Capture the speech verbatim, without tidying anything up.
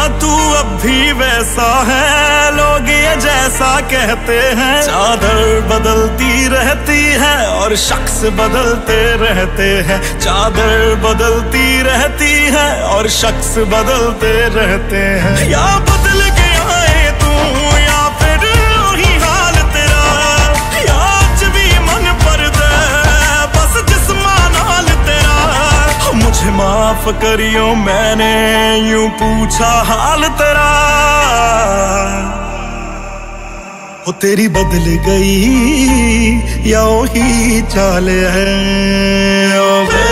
तू अब भी वैसा है, लोग ये जैसा कहते हैं। चादर बदलती रहती है और शख्स बदलते रहते हैं। चादर बदलती रहती है और शख्स बदलते रहते हैं। या बदल गया है तू या फिर वही हाल तेरा, या आज भी मन पर दे बस जिस्मान हाल तेरा। मुझे माफ करियो मैंने यूं पूछा हाल तेरा। वो तेरी बदल गई या वही चाल है।